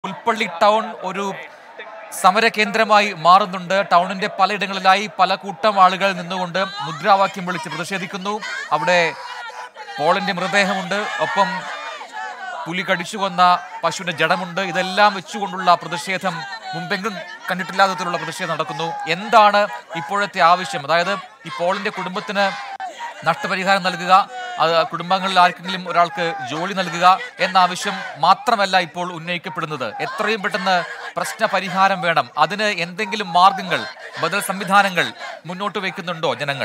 Pulpally town ഒരു സമര കേന്ദ്രമായി മാറുന്നുണ്ട്. ടൗണിന്റെ പലയിടങ്ങളിലായി പല കൂട്ടം ആളുകൾ നിന്നുകൊണ്ട് മുദ്രാവാക്യം വിളിച്ച് പ്രതിഷേധിക്കുന്നു. അവിടെ പോളിന്റെ മൃതദേഹമുണ്ട്, ഒപ്പം പുലി കടിച്ചു കൊന്ന പശുവിന്റെ ജഡമുണ്ട്. ഇതെല്ലാം വെച്ചുകൊണ്ടുള്ള പ്രതിഷേധം മുമ്പെങ്കിലും കണ്ടിട്ടില്ലാത്തതിലുള്ള പ്രതിഷേധം നടക്കുന്നു. എന്താണ് ഇപ്പോഴത്തെ ആവശ്യം? അതായത് ഈ പോളിന്റെ കുടുംബത്തിന് നഷ്ടപരിഹാരം നൽകുക, കുടുംബങ്ങളിൽ ആർക്കെങ്കിലും ഒരാൾക്ക് ജോലി നൽകുക എന്ന ആവശ്യം മാത്രമല്ല ഇപ്പോൾ ഉന്നയിക്കപ്പെടുന്നത്. എത്രയും പെട്ടെന്ന് പ്രശ്ന പരിഹാരം വേണം. അതിന് എന്തെങ്കിലും മാർഗങ്ങൾ, ബദൽ സംവിധാനങ്ങൾ മുന്നോട്ട് വയ്ക്കുന്നുണ്ടോ ജനങ്ങൾ?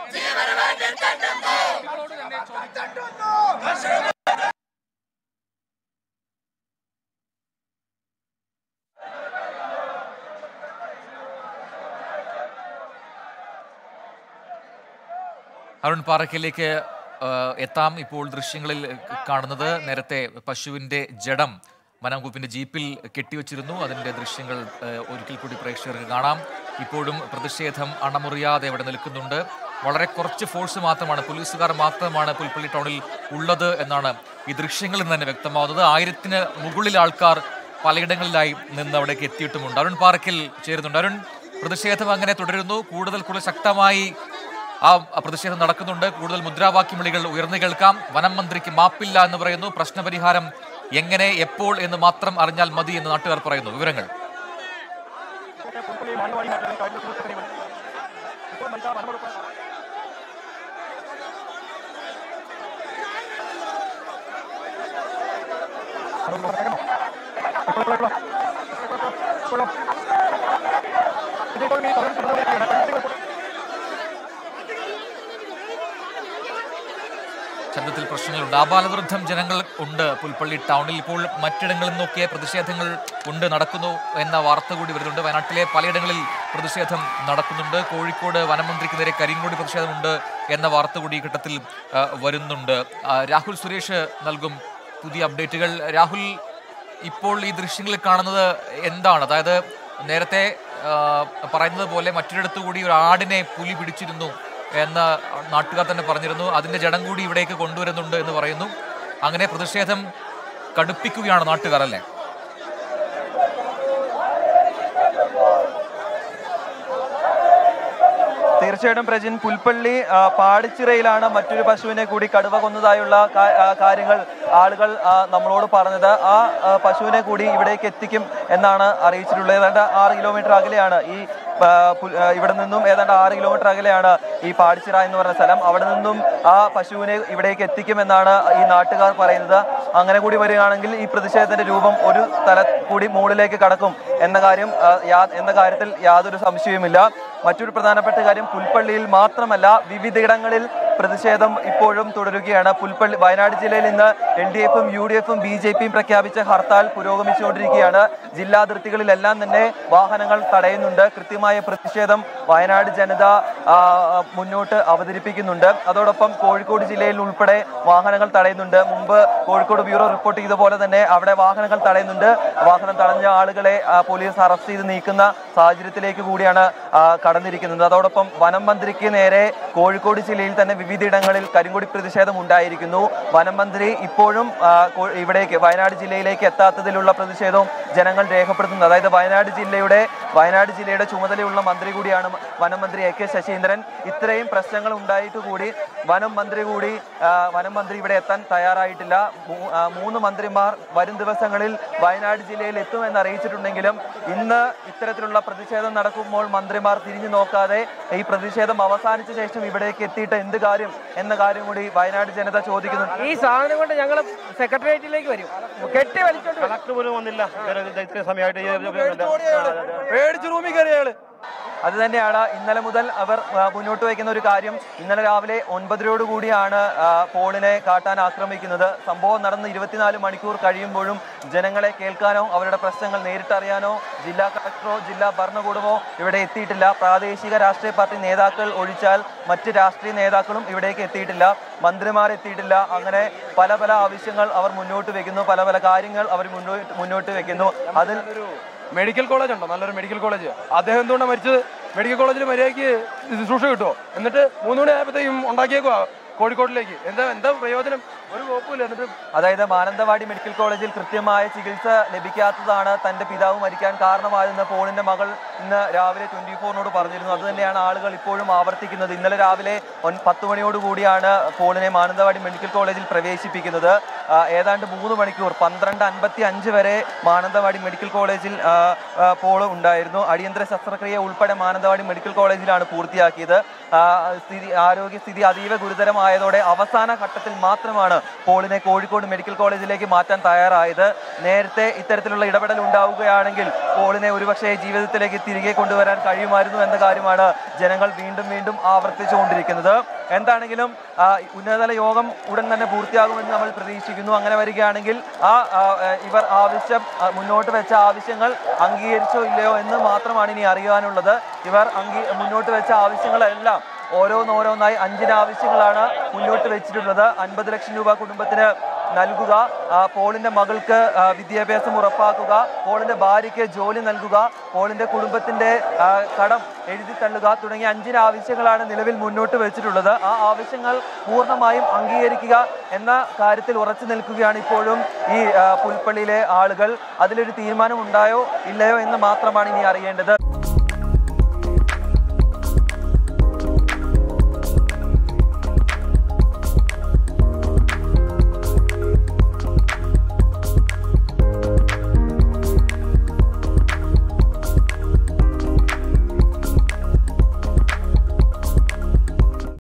അരുൺ പാറയ്ക്കലിലേക്ക് എത്താം. ഇപ്പോൾ ദൃശ്യങ്ങളിൽ കാണുന്നത് നേരത്തെ പശുവിന്റെ ജഡം വനംവകുപ്പിന്റെ ജീപ്പിൽ കെട്ടിവെച്ചിരുന്നു. അതിന്റെ ദൃശ്യങ്ങൾ ഒരിക്കൽ കൂടി പ്രേക്ഷകർക്ക് കാണാം. ഇപ്പോഴും പ്രതിഷേധം അണമുറിയാതെ അവിടെ നിൽക്കുന്നുണ്ട്. വളരെ കുറച്ച് ഫോഴ്സ് മാത്രമാണ്, പോലീസുകാർ മാത്രമാണ് പുൽപ്പള്ളി ടൗണിൽ ഉള്ളത് എന്നാണ് ഈ ദൃശ്യങ്ങളിൽ നിന്ന് തന്നെ വ്യക്തമാവുന്നത്. 1000-ന് മുകളിൽ ആൾക്കാർ പലയിടങ്ങളിലായി നിന്ന് അവിടേക്ക് എത്തിയിട്ടുമുണ്ട്. അരുൺ പാറയ്ക്കൽ ചേരുന്നുണ്ട്. അരുൺ, പ്രതിഷേധം അങ്ങനെ തുടരുന്നു. കൂടുതൽ ശക്തമായി ആ പ്രതിഷേധം നടക്കുന്നുണ്ട്. കൂടുതൽ മുദ്രാവാക്യം വിളികൾ ഉയർന്നു കേൾക്കാം. വനം മന്ത്രിക്ക് മാപ്പില്ല എന്ന് പറയുന്നു. പ്രശ്നപരിഹാരം എങ്ങനെ, എപ്പോൾ എന്ന് മാത്രം അറിഞ്ഞാൽ മതി എന്ന് നാട്ടുകാർ പറയുന്നു. വിവരങ്ങൾ ശബ്ദത്തിൽ പ്രശ്നങ്ങളുണ്ട്. ആബാലവൃദ്ധം ജനങ്ങൾ ഉണ്ട് പുൽപ്പള്ളി ടൗണിൽ. ഇപ്പോൾ മറ്റിടങ്ങളിൽ നിന്നൊക്കെ പ്രതിഷേധങ്ങൾ നടക്കുന്നു എന്ന വാർത്ത കൂടി വരുന്നുണ്ട്. വയനാട്ടിലെ പലയിടങ്ങളിൽ പ്രതിഷേധം നടക്കുന്നുണ്ട്. കോഴിക്കോട് വനമന്ത്രിക്ക് നേരെ കരിങ്കോടി പ്രതിഷേധമുണ്ട് എന്ന വാർത്ത കൂടി ഈ ഘട്ടത്തിൽ വരുന്നുണ്ട്. രാഹുൽ സുരേഷ് നൽകും പുതിയ അപ്ഡേറ്റുകൾ. രാഹുൽ, ഇപ്പോൾ ഈ ദൃശ്യങ്ങളിൽ കാണുന്നത് എന്താണ്? അതായത് നേരത്തെ പറയുന്നത് പോലെ മറ്റൊരിടത്തു കൂടി ഒരു ആടിനെ പുലി പിടിച്ചിരുന്നു എന്ന് നാട്ടുകാർ തന്നെ പറഞ്ഞിരുന്നു. അതിന്റെ ജഡം കൂടി ഇവിടേക്ക് കൊണ്ടുവരുന്നുണ്ട് എന്ന് പറയുന്നു. അങ്ങനെ പ്രതിഷേധം കടുപ്പിക്കുകയാണ് നാട്ടുകാർ, അല്ലേ? തീർച്ചയായിട്ടും പ്രജിൻ, പുൽപ്പള്ളി പാടിച്ചിറയിലാണ് മറ്റൊരു പശുവിനെ കൂടി കടുവ കൊന്നതായുള്ള കാര്യങ്ങൾ ആളുകൾ നമ്മളോട് പറഞ്ഞത്. ആ പശുവിനെ കൂടി ഇവിടേക്ക് എത്തിക്കും എന്നാണ് അറിയിച്ചിട്ടുള്ളത്. ഏതാണ്ട് 6 കിലോമീറ്റർ അകലെയാണ് ഇവിടെ നിന്നും ഏതാണ്ട് 6 കിലോമീറ്റർ അകലെയാണ് ഈ പാടിച്ചിറ എന്ന് പറഞ്ഞ സ്ഥലം. അവിടെ നിന്നും ആ പശുവിനെ ഇവിടേക്ക് എത്തിക്കുമെന്നാണ് ഈ നാട്ടുകാർ പറയുന്നത്. അങ്ങനെ കൂടി വരികയാണെങ്കിൽ ഈ പ്രതിഷേധത്തിന്റെ രൂപം ഒരു തല കൂടി മുകളിലേക്ക് കടക്കും എന്ന കാര്യത്തിൽ യാതൊരു സംശയവുമില്ല. മറ്റൊരു പ്രധാനപ്പെട്ട കാര്യം, പുൽപ്പള്ളിയിൽ മാത്രമല്ല വിവിധയിടങ്ങളിൽ പ്രതിഷേധം ഇപ്പോഴും തുടരുകയാണ്. വയനാട് ജില്ലയിൽ ഇന്ന് LDF-ഉം UDF-ഉം BJP-യും പ്രഖ്യാപിച്ച ഹർത്താൽ പുരോഗമിച്ചുകൊണ്ടിരിക്കുകയാണ്. ജില്ലാതിർത്തികളിലെല്ലാം തന്നെ വാഹനങ്ങൾ തടയുന്നുണ്ട്. കൃത്യമായ പ്രതിഷേധം വയനാട് ജനത മുന്നോട്ട് അവതരിപ്പിക്കുന്നുണ്ട്. അതോടൊപ്പം കോഴിക്കോട് ജില്ലയിൽ ഉൾപ്പെടെ വാഹനങ്ങൾ തടയുന്നുണ്ട്. മുമ്പ് കോഴിക്കോട് ബ്യൂറോ റിപ്പോർട്ട് ചെയ്ത പോലെ തന്നെ അവിടെ വാഹനങ്ങൾ തടയുന്നുണ്ട്. വാഹനം തടഞ്ഞ ആളുകളെ പോലീസ് അറസ്റ്റ് ചെയ്ത് നീക്കുന്ന സാഹചര്യത്തിലേക്ക് കൂടിയാണ് കടന്നിരിക്കുന്നത്. അതോടൊപ്പം വനം മന്ത്രിക്ക് നേരെ കോഴിക്കോട് ജില്ലയിൽ തന്നെ വിവിധയിടങ്ങളിൽ കരിങ്കൊടി പ്രതിഷേധം ഉണ്ടായിരിക്കുന്നു. വനം മന്ത്രി ഇപ്പോഴും ഇവിടേക്ക് വയനാട് ജില്ലയിലേക്ക് എത്താത്തതിലുള്ള പ്രതിഷേധവും ജനങ്ങൾ രേഖപ്പെടുത്തുന്നത്. അതായത് വയനാട് ജില്ലയുടെ ചുമതലയുള്ള മന്ത്രി കൂടിയാണ് വനം മന്ത്രി AK ശശീന്ദ്രൻ. ഇത്രയും പ്രശ്നങ്ങൾ ഉണ്ടായിട്ട് കൂടി വനം മന്ത്രി ഇവിടെ എത്താൻ തയ്യാറായിട്ടില്ല. 3 മന്ത്രിമാർ വരും ദിവസങ്ങളിൽ വയനാട് ജില്ലയിൽ എത്തുമെന്ന് അറിയിച്ചിട്ടുണ്ടെങ്കിലും ഇന്ന് ഇത്തരത്തിലുള്ള പ്രതിഷേധം നടക്കുമ്പോൾ മന്ത്രിമാർ തിരിഞ്ഞു നോക്കാതെ ഈ പ്രതിഷേധം അവസാനിച്ച ശേഷം ഇവിടേക്ക് എത്തിയിട്ട് എന്ത് കാര്യം എന്ന കാര്യം കൂടി വയനാട് ജനത ചോദിക്കുന്നു. ഈ സാധനം കൊണ്ട് ഞങ്ങൾ സെക്രട്ടേറിയറ്റിലേക്ക് വരും, കെട്ടി വലിച്ചോണ്ട് കളക്ടർ പോലും വന്നില്ല. പേടിച്ച് റൂമിൽ കയറിയാള്. അത് തന്നെയാണ് ഇന്നലെ മുതൽ അവർ മുന്നോട്ട് വയ്ക്കുന്ന ഒരു കാര്യം. ഇന്നലെ രാവിലെ 9:30 പോളിനെ കാട്ടാൻ ആക്രമിക്കുന്നത്. സംഭവം നടന്ന് 24 മണിക്കൂർ കഴിയുമ്പോഴും ജനങ്ങളെ കേൾക്കാനോ അവരുടെ പ്രശ്നങ്ങൾ നേരിട്ടറിയാനോ ജില്ലാ കളക്ടറോ ജില്ലാ ഭരണകൂടമോ ഇവിടെ എത്തിയിട്ടില്ല. പ്രാദേശിക രാഷ്ട്രീയ പാർട്ടി നേതാക്കൾ ഒഴിച്ചാൽ മറ്റ് രാഷ്ട്രീയ നേതാക്കളും ഇവിടേക്ക് എത്തിയിട്ടില്ല. മന്ത്രിമാരെത്തിയിട്ടില്ല. അങ്ങനെ പല ആവശ്യങ്ങൾ അവർ മുന്നോട്ട് വെക്കുന്നു, പല കാര്യങ്ങൾ അവർ മുന്നോട്ട് വെക്കുന്നു. അതിൽ മെഡിക്കൽ കോളേജ് ഉണ്ടോ? നല്ലൊരു മെഡിക്കൽ കോളേജ്. അദ്ദേഹം എന്തുകൊണ്ടാണ് മരിച്ചത്? മെഡിക്കൽ കോളേജിൽ മര്യാദയ്ക്ക് ശുശ്രൂഷ കിട്ടുമോ? എന്നിട്ട് 3 മണി ആയപ്പോഴത്തേക്കും ഉണ്ടാക്കിയേക്കുവാ കോഴിക്കോട്ടിലേക്ക്. എന്താ പ്രയോജനം? ഒരു കുഴപ്പമില്ല. എന്നിട്ട് അതായത് മാനന്തവാടി മെഡിക്കൽ കോളേജിൽ കൃത്യമായ ചികിത്സ ലഭിക്കാത്തതാണ് തന്റെ പിതാവ് മരിക്കാൻ കാരണമായെന്ന് പോളിന്റെ മകൾ ഇന്ന് രാവിലെ 24-നോട് പറഞ്ഞിരുന്നു. അത് തന്നെയാണ് ആളുകൾ ഇപ്പോഴും ആവർത്തിക്കുന്നത്. ഇന്നലെ രാവിലെ 10 മണിയോടുകൂടിയാണ് പോളിനെ മാനന്തവാടി മെഡിക്കൽ കോളേജിൽ പ്രവേശിപ്പിക്കുന്നത്. ഏതാണ്ട് 3 മണിക്കൂർ 12:55 വരെ മാനന്തവാടി മെഡിക്കൽ കോളേജിൽ പോള് ഉണ്ടായിരുന്നു. അടിയന്തര ശസ്ത്രക്രിയ ഉൾപ്പെടെ മാനന്തവാടി മെഡിക്കൽ കോളേജിലാണ് പൂർത്തിയാക്കിയത്. ആരോഗ്യസ്ഥിതി അതീവ ഗുരുതരമായതോടെ അവസാന ഘട്ടത്തിൽ മാത്രമാണ് പോളിനെ കോഴിക്കോട് മെഡിക്കൽ കോളേജിലേക്ക് മാറ്റാൻ തയ്യാറായത്. നേരത്തെ ഇത്തരത്തിലുള്ള ഇടപെടൽ ഉണ്ടാവുകയാണെങ്കിൽ പോളിനെ ഒരുപക്ഷെ ജീവിതത്തിലേക്ക് തിരികെ കൊണ്ടുവരാൻ കഴിയുമായിരുന്നു എന്ന കാര്യമാണ് ജനങ്ങൾ വീണ്ടും വീണ്ടും ആവർത്തിച്ചുകൊണ്ടിരിക്കുന്നത്. എന്താണെങ്കിലും ഉന്നതതല യോഗം ഉടൻ തന്നെ പൂർത്തിയാകുമെന്ന് നമ്മൾ പ്രതീക്ഷിക്കുന്നു. അങ്ങനെ വരികയാണെങ്കിൽ ഇവർ മുന്നോട്ട് വെച്ച ആവശ്യങ്ങൾ അംഗീകരിച്ചോ ഇല്ലയോ എന്ന് മാത്രമാണ് ഇനി അറിയാനുള്ളത്. ഇവർ മുന്നോട്ട് വെച്ച ആവശ്യങ്ങളെല്ലാം ഓരോന്നോരോന്നായി 5 ആവശ്യങ്ങളാണ് മുന്നോട്ട് വെച്ചിട്ടുള്ളത്. 50 ലക്ഷം രൂപ കുടുംബത്തിന് നൽകുക, പോളിന്റെ മകൾക്ക് വിദ്യാഭ്യാസം ഉറപ്പാക്കുക, പോളിന്റെ ഭാര്യയ്ക്ക് ജോലി നൽകുക, പോളിന്റെ കുടുംബത്തിന്റെ കടം എഴുതി തള്ളുക തുടങ്ങിയ 5 ആവശ്യങ്ങളാണ് നിലവിൽ മുന്നോട്ട് വെച്ചിട്ടുള്ളത്. ആ ആവശ്യങ്ങൾ പൂർണ്ണമായും അംഗീകരിക്കുക എന്ന കാര്യത്തിൽ ഉറച്ചു നിൽക്കുകയാണ് ഇപ്പോഴും ഈ പുൽപ്പള്ളിയിലെ ആളുകൾ. അതിലൊരു തീരുമാനം ഉണ്ടായോ ഇല്ലയോ എന്ന് മാത്രമാണ് ഇനി അറിയേണ്ടത്.